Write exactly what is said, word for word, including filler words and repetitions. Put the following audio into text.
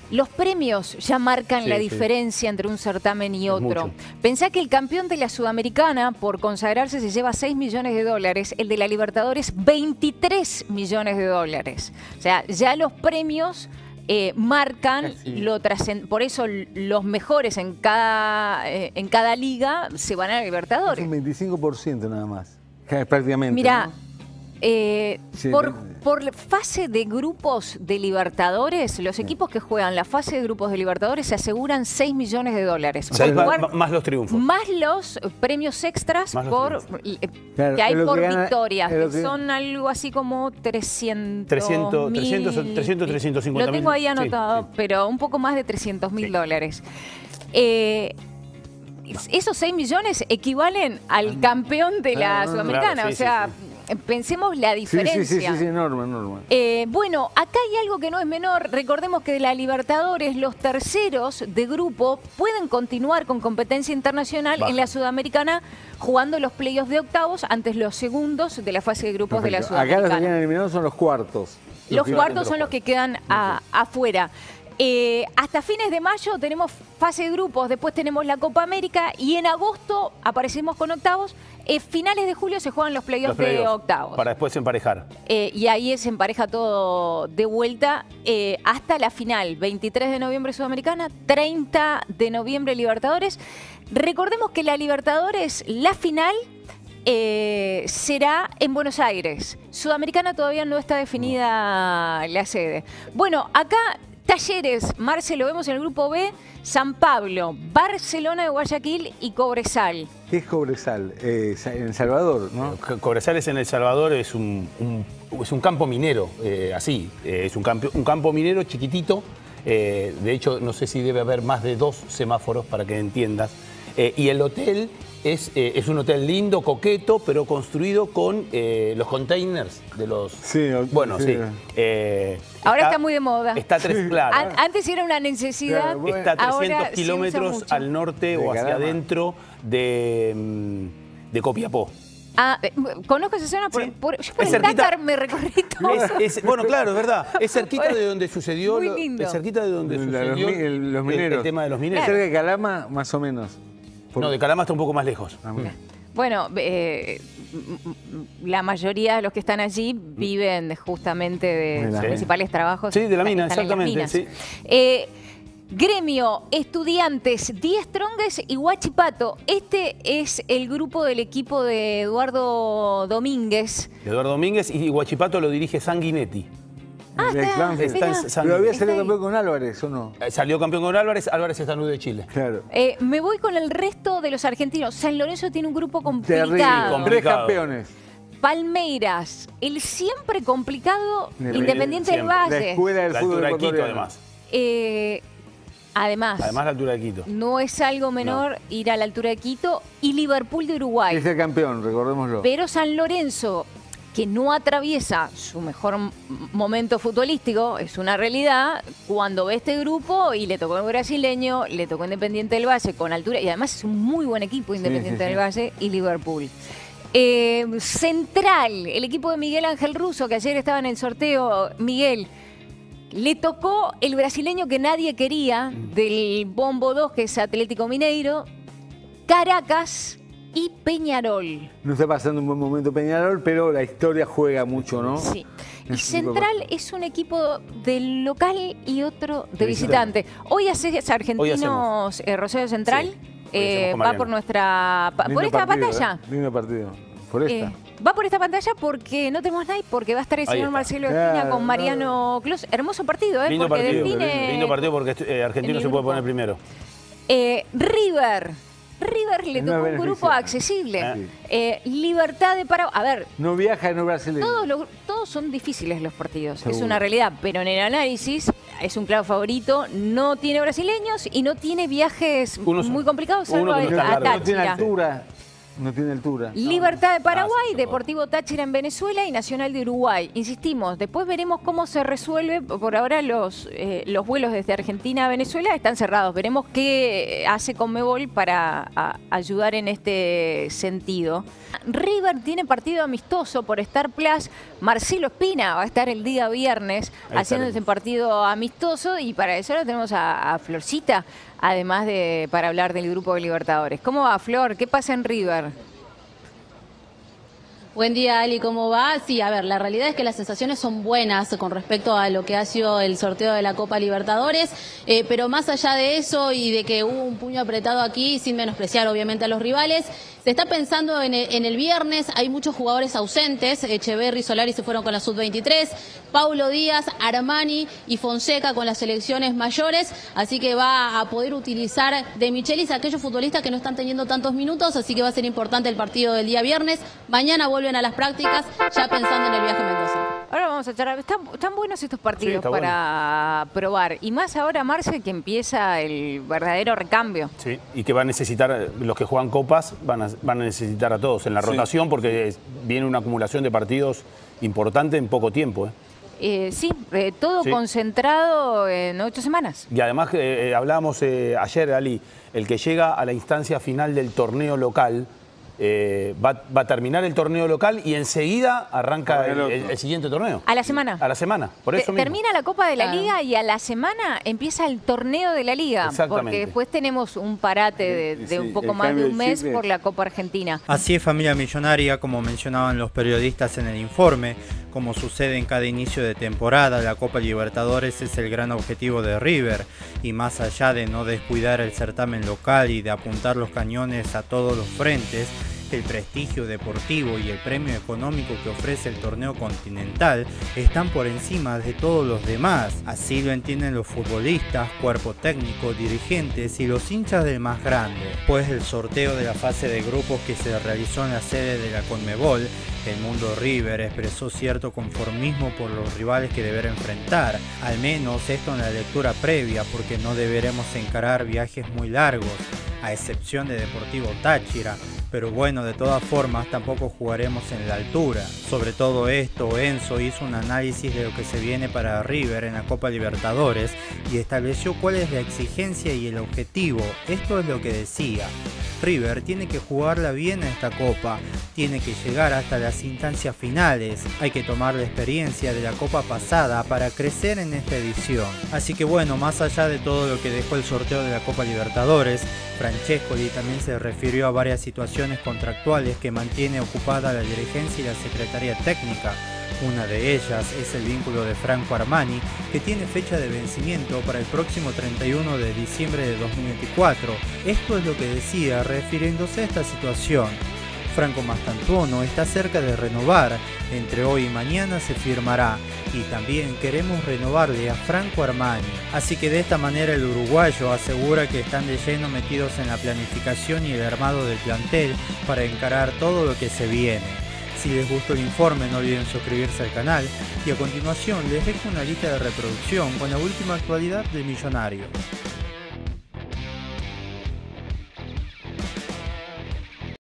Los premios ya marcan Sí, la sí. diferencia entre un certamen y Es otro. mucho. Pensá que el campeón de la Sudamericana, por consagrarse, se lleva seis millones de dólares. El de la Libertadores, veintitrés millones de dólares. O sea, ya los premios eh, marcan Sí. lo trascend... Por eso los mejores en cada, eh, en cada liga se van a la Es Libertadores. un veinticinco por ciento nada más. Prácticamente. Mirá, ¿no? eh, Sí, por, de- por fase de grupos de Libertadores, los Sí. equipos que juegan la fase de grupos de Libertadores se aseguran seis millones de dólares. O sea, Por más, jugar- más los triunfos. más los premios extras Más los por, eh, Claro, que hay es lo por que gana- victorias, es lo que que- son algo así como trescientos trescientos, mil. trescientos, trescientos, trescientos cincuenta Lo tengo mil. ahí Sí, anotado, sí. pero un poco más de trescientos mil Sí. dólares. Eh, esos seis millones equivalen al campeón de la Ah, no, no, Sudamericana. claro, sí, o sea, sí, pensemos la Sí, diferencia. sí, sí, sí, sí, enorme, enorme. Eh, bueno, acá hay algo que no es menor. Recordemos que de la Libertadores, los terceros de grupo pueden continuar con competencia internacional Baja. en la Sudamericana jugando los playoffs de octavos antes los segundos de la fase de grupos de la Perfecto. Acá los que Sudamericana. quedan eliminados son los cuartos. Los que- cuartos son los que quedan a- afuera. Eh, hasta fines de mayo tenemos fase de grupos, después tenemos la Copa América y en agosto aparecemos con octavos. Eh, finales de julio se juegan los playoffs Los de playoffs, octavos. Para después emparejar. Eh, y ahí se empareja todo de vuelta eh, hasta la final, veintitrés de noviembre Sudamericana, treinta de noviembre Libertadores. Recordemos que la Libertadores, la final eh, será en Buenos Aires. Sudamericana todavía no está definida la sede. Bueno, acá Talleres, Marce, lo vemos en el grupo B, San Pablo, Barcelona de Guayaquil y Cobresal. ¿Qué es Cobresal? Eh, en El Salvador, ¿no? Cobresales en El Salvador es un, un- es un campo minero, eh, así. Eh, es un campo, un campo minero chiquitito. Eh, de hecho, no sé si debe haber más de dos semáforos para que entiendas. Eh, y el hotel es, eh, es un hotel lindo, coqueto, pero construido con eh, los containers de los... Sí, ok, Bueno, sí. sí. Eh, Ahora está muy de moda. Está tres, claro. An- Antes era una necesidad. Claro, bueno. Está a ahora trescientos se usa kilómetros mucho. al norte De o hacia Calama. adentro de, mm, de Copiapó. Ah, eh, conozco esa zona, por, Sí. por- yo por Es el cerquita. Dakar me recorrí todo. Es- es- bueno, claro, es verdad. Es cerquita de donde sucedió. Muy lo- lindo. Es cerquita de donde La- los sucedió mi- el- los el- mineros. El, tema de los mineros. Cerca de Calama, más o menos. Por- No, de Calama está un poco más lejos. Ah, mira. Bueno, eh, m- m- la mayoría de los que están allí viven justamente de De la sus mina. principales trabajos. Sí, de la mina, están en las exactamente, minas. sí. Eh, Gremio, Estudiantes, Die Strongest y Huachipato. Este es el grupo del equipo de Eduardo Domínguez. Eduardo Domínguez y Huachipato lo dirige Sanguinetti. Ah, De está, Clanfield. Está en mirá. San- Pero había Está salido ahí. campeón con Álvarez, ¿o no? Eh, Salió campeón con Álvarez, Álvarez está en U de Chile. Claro. Eh, me voy con el resto de los argentinos. San Lorenzo tiene un grupo Terrible. complicado. complicado. Tres campeones. Palmeiras, el siempre complicado Siempre. Independiente del Siempre. La Valle. escuela del La fútbol altura de Quito, ecuatoriano. además. Eh, además, Además, la altura de Quito. no es algo menor ir a la altura de Quito y Liverpool de Uruguay. Es el campeón, recordémoslo. Pero San Lorenzo, que no atraviesa su mejor m- momento futbolístico, es una realidad, cuando ve este grupo y le tocó el brasileño, le tocó Independiente del Valle con altura, y además es un muy buen equipo Independiente sí, del sí. Valle y Liverpool. Eh, Central, el equipo de Miguel Ángel Russo, que ayer estaba en el sorteo, Miguel, le tocó el brasileño que nadie quería, del Bombo dos, que es Atlético Mineiro, Caracas y Peñarol. No está pasando un buen momento Peñarol, pero la historia juega mucho, ¿no? Sí. Y Es un Central es un equipo del local y otro de visitante. Hoy haces Argentinos eh, Rosario Central. Sí. Hoy eh, hacemos con va Mariano. por nuestra pa- por Lindo esta partido, pantalla. ¿eh? Lindo partido. Por esta. Eh, va por esta pantalla porque no tenemos nadie, porque va a estar el Ahí señor está. Marcelo Claro, Espina con Mariano Clos. Hermoso partido, ¿eh? Lindo porque partido. define Lindo partido porque eh, Argentino en se el puede grupo. poner primero. Eh, River. River le No tocó un beneficia. grupo accesible. Ah. Eh, Libertad de Paraguay. A ver, No viaja en el brasileño. Todos, los- todos son difíciles los partidos, es Seguro. una realidad, pero en el análisis es un claro favorito, no tiene brasileños y no tiene viajes Uno- muy complicados, uno salvo que no a, está a largo. No tiene Táchira. altura. No tiene altura. Libertad de Paraguay, Ah, sí, Deportivo Táchira en Venezuela y Nacional de Uruguay. Insistimos, después veremos cómo se resuelve. Por ahora los, eh, los vuelos desde Argentina a Venezuela están cerrados. Veremos qué hace Conmebol para a, ayudar en este sentido. River tiene partido amistoso por Star Plus. Marcelo Espina va a estar el día viernes Ahí haciendo estaremos. ese partido amistoso y para eso lo tenemos a, a Florcita, además de para hablar del grupo de Libertadores. ¿Cómo va, Flor? ¿Qué pasa en River? Buen día, Ali, ¿cómo va? Sí, a ver, la realidad es que las sensaciones son buenas con respecto a lo que ha sido el sorteo de la Copa Libertadores, eh, pero más allá de eso y de que hubo un puño apretado aquí, sin menospreciar obviamente a los rivales, se está pensando en el, en el viernes, hay muchos jugadores ausentes, Echeverri y Solari se fueron con la sub veintitrés, Paulo Díaz, Armani y Fonseca con las selecciones mayores, así que va a poder utilizar de Michelis a aquellos futbolistas que no están teniendo tantos minutos, así que va a ser importante el partido del día viernes. Mañana vuelven a las prácticas, ya pensando en el viaje a Mendoza. Ahora vamos a charlar. Están, están buenos estos partidos Sí, para probar. Y más ahora, Marce, que empieza el verdadero recambio. Sí, y que va a necesitar, los que juegan copas, van a, van a necesitar a todos en la Sí. rotación porque es- viene una acumulación de partidos importante en poco tiempo. ¿eh? Eh, sí, eh, todo Sí. concentrado en ocho semanas. Y además, eh, eh, hablábamos eh, ayer, Ali, el que llega a la instancia final del torneo local, eh, va, va a terminar el torneo local y enseguida arranca el, el- el siguiente torneo. A la semana. A la semana, por Te- eso mismo. Termina la Copa de la Claro. Liga y a la semana empieza el torneo de la Liga. Exactamente. Porque después tenemos un parate de, de Sí, un poco el más de cambio un de mes chip es- por la Copa Argentina. Así es, familia millonaria, como mencionaban los periodistas en el informe, como sucede en cada inicio de temporada, la Copa Libertadores es el gran objetivo de River, y más allá de no descuidar el certamen local y de apuntar los cañones a todos los frentes, el prestigio deportivo y el premio económico que ofrece el torneo continental están por encima de todos los demás. Así lo entienden los futbolistas, cuerpo técnico, dirigentes y los hinchas del más grande. Pues el sorteo de la fase de grupos que se realizó en la sede de la Conmebol, el mundo River expresó cierto conformismo por los rivales que deberá enfrentar, al menos esto en la lectura previa, porque no deberemos encarar viajes muy largos, a excepción de Deportivo Táchira, pero bueno, de todas formas tampoco jugaremos en la altura. Sobre todo esto, Enzo hizo un análisis de lo que se viene para River en la Copa Libertadores y estableció cuál es la exigencia y el objetivo. Esto es lo que decía: River tiene que jugarla bien en esta Copa, tiene que llegar hasta las instancias finales, hay que tomar la experiencia de la Copa pasada para crecer en esta edición. Así que bueno, más allá de todo lo que dejó el sorteo de la Copa Libertadores, Francescoli también se refirió a varias situaciones contractuales que mantiene ocupada la dirigencia y la Secretaría Técnica. Una de ellas es el vínculo de Franco Armani, que tiene fecha de vencimiento para el próximo treinta y uno de diciembre de dos mil veinticuatro. Esto es lo que decía refiriéndose a esta situación. Franco Mastantuono está cerca de renovar, entre hoy y mañana se firmará, y también queremos renovarle a Franco Armani. Así que de esta manera el uruguayo asegura que están de lleno metidos en la planificación y el armado del plantel para encarar todo lo que se viene. Si les gustó el informe, no olviden suscribirse al canal, y a continuación les dejo una lista de reproducción con la última actualidad del millonario.